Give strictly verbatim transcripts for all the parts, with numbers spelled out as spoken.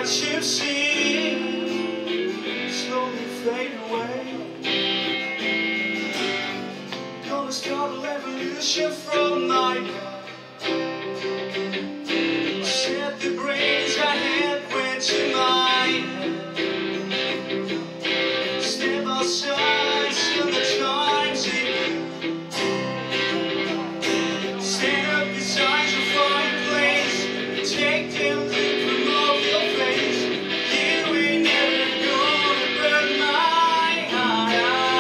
what you've seen slowly fade away. Gonna start a revolution from my gut. Set the brains I had went to mine. Step outside, still the times in. Stand up beside your fireplace. Take them leap from off your face. You ain't never gonna burn my heart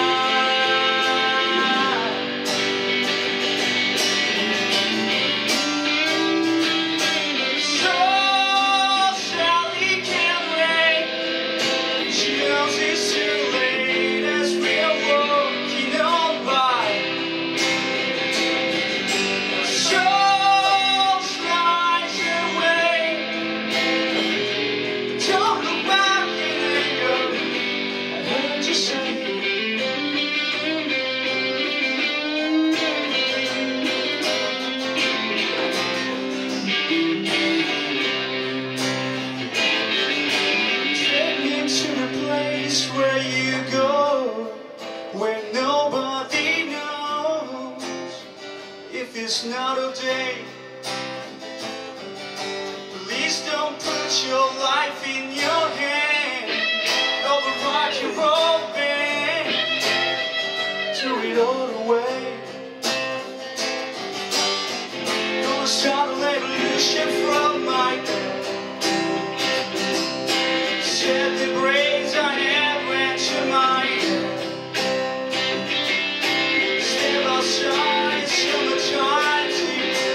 out. So Sally can't wait. She knows it's too late as we're walking on by. So slides away. Don't look back in anger. I heard you say. Take me to the place where you go, where nobody knows if it's not a day. Please don't put your life in your hand. Override your own band. Throw it all away. Gonna start a revolution from my bed. Set the brains I had went to mine. Step outside, summertime's here.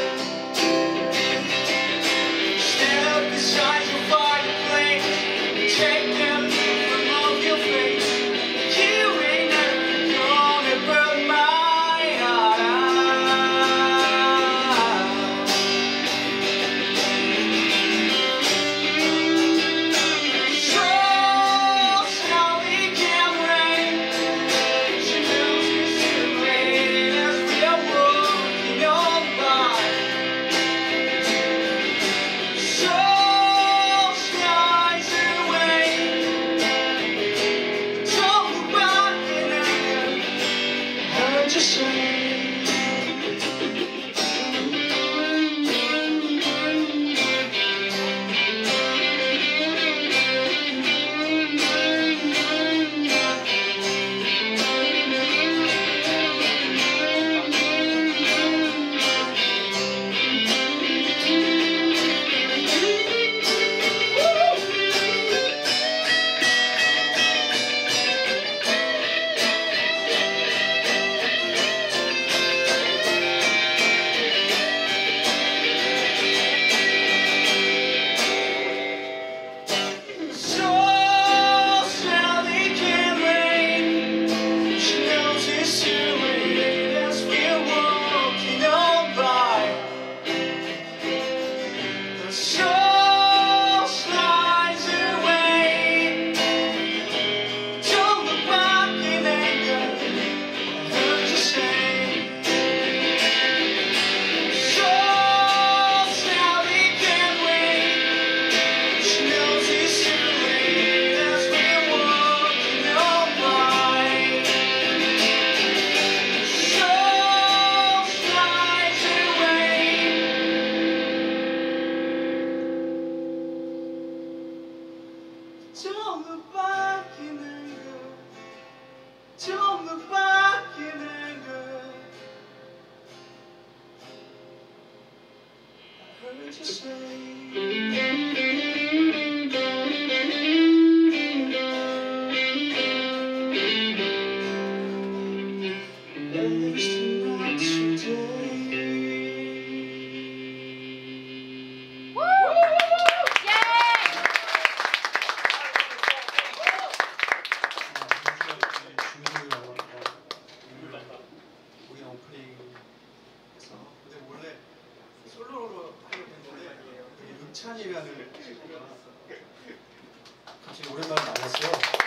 Stand up beside your fireplace. Take them leave from off your face. You ain't never gonna burn my heart out. So Sally can't wait. She knows it's too late as we're walking on by. So slides away. Don't look back in anger. I heard you say. So Sally can't wait. She knows it's too late as we're walking on by. The soul slides away. Don't look back in anger. I heard you say. So Sally can't wait. She knows it's too late as we're walking on by. So slides away. Don't look back in anger. Don't look back in anger. I heard you say. At least not today. 우리 오프닝에서 근데 원래 솔로로 하려고 했는데 은찬이라는 친구가 갑자기 오랜만에 만났어요.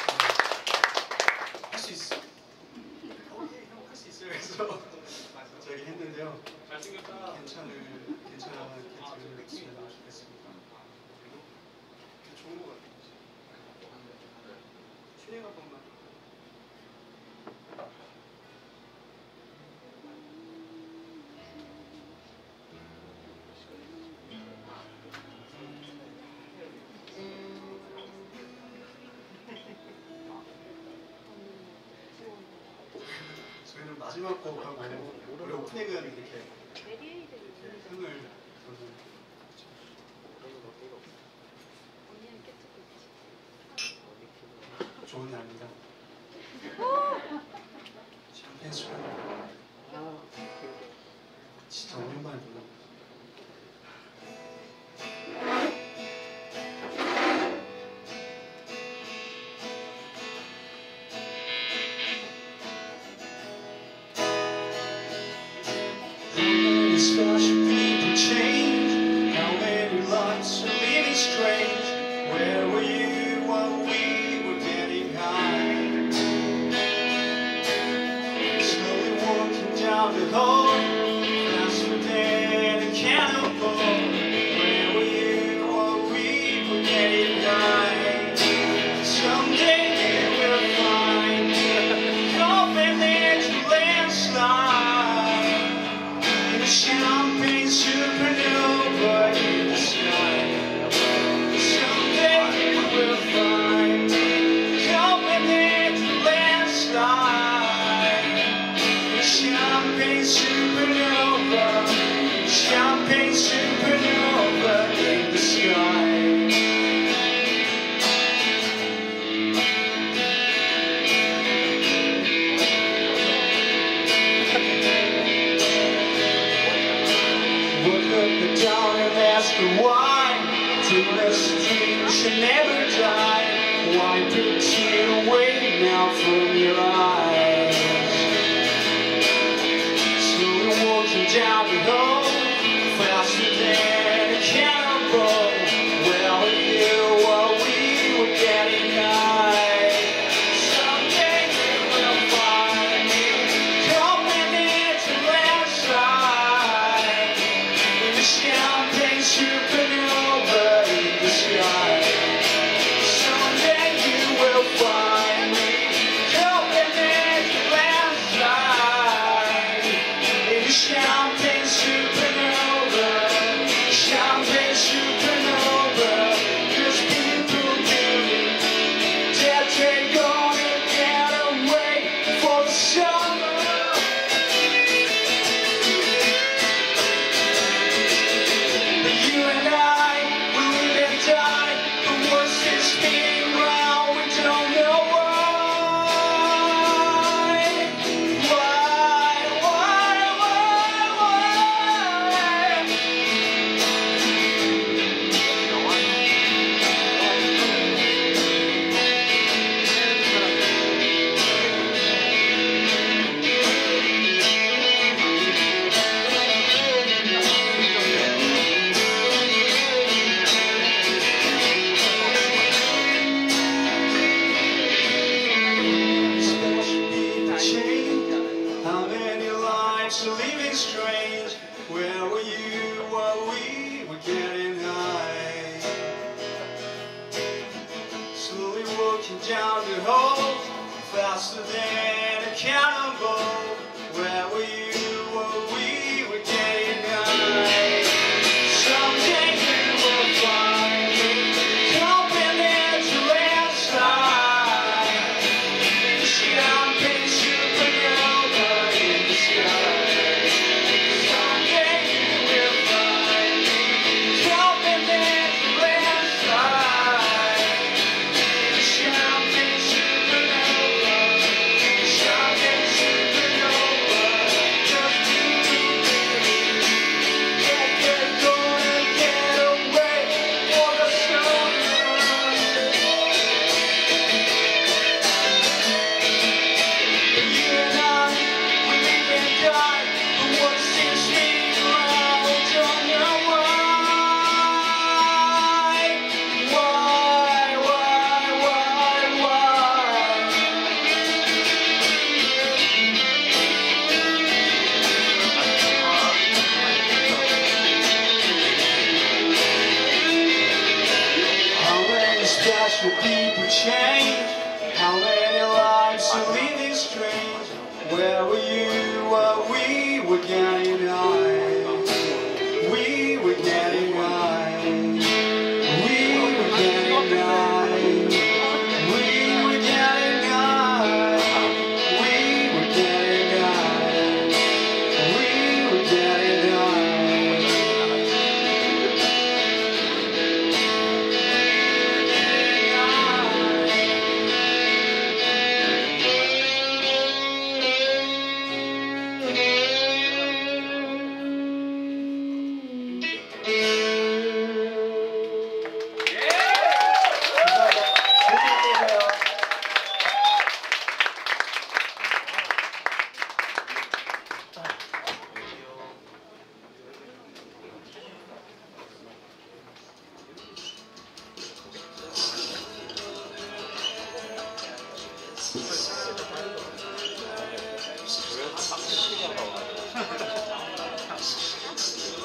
할 수 있어. 오케이 형 할 수 있어요. 그래서 저기 했는데요. 괜찮을 괜찮은 캐릭터를 했으면 좋겠습니다. 좋은 것 같아요. 튜닝 한 번만. 저희는 마지막 곡하고 원래 오프닝은 이렇게 흥을 저는 좋은 날입니다. 샴페인 술 진짜 오랜만에 불러. Special people change. How many lives are living strange? Where were you while we were getting high? Slowly walking down the hall, faster than a cannonball. Where were you while we were getting high? Someday you will find your little landslide. Champagne supernova in the sky. Someday you will find Copenhagen landslide. Champagne supernova, champagne supernova in the sky. Down and ask her why. Dreamless dreams should never die. Why put you away now from your eyes? Slowly walking down the hall, faster than a cannonball. Where were you while we were getting high? Someday you will find me coming into landslide. Champagne supernova in the sky. Someday you will find me Copenhagen landslide. In champagne supernova, champagne supernova. 'Cause people believe that they're gonna get away for the summer. You and I will live and die. The worst is being around. We don't know why. Why, why, why, why? How many lives are living strange? Where were you while we were getting high? Slowly walking down the hall, faster than a cannonball. Where were you while we were getting high? Someday you will find me Copenhagen landslide. Champagne supernova in the sky. Someday you will find me Copenhagen landslide. Champagne supernova, champagne supernova. change. How many lives are living strange? Where were you while we were getting high? We were getting high. We were getting high. We were getting high. We were getting high. We were getting high.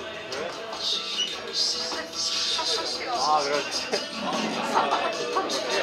아, 그렇지.